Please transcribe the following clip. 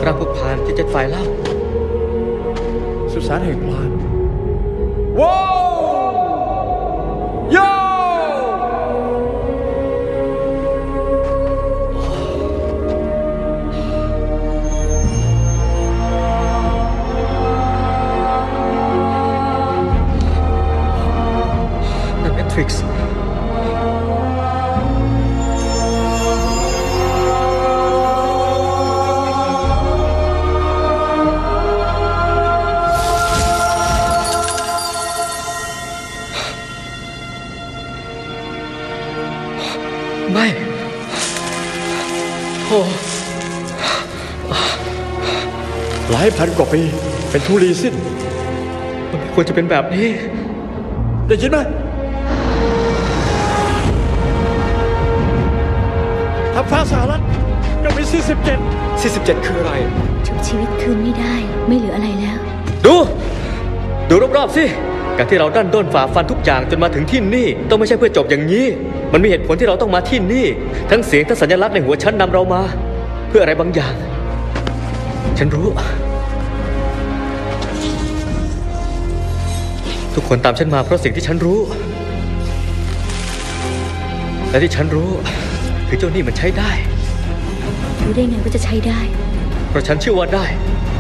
ร่างพวกพรานที่เจ็ดฝ่ายเล่าสุสานแห่งพรานว้าวโยนั่นแมทริกซ์ไม่โอ้หลายพันกว่าปีเป็นธุลีสิ้นมันไม่ควรจะเป็นแบบนี้ได้ยินไหมทัพฟ้าสหรัฐยังมี47 คืออะไรถึงชีวิตคืนไม่ได้ไม่เหลืออะไรแล้วดูรอบๆสิการที่เราดันด้นฝ่าฟันทุกอย่างจนมาถึงที่นี่ต้องไม่ใช่เพื่อจบอย่างนี้มันมีเหตุผลที่เราต้องมาที่นี่ทั้งเสียงทั้งสัญลักษณ์ในหัวฉันนำเรามาเพื่ออะไรบางอย่างฉันรู้ทุกคนตามฉันมาเพราะสิ่งที่ฉันรู้และที่ฉันรู้คือเจ้านี่มันใช้ได้รู้ได้ไงว่าจะใช้ได้เพราะฉันเชื่อว่าได้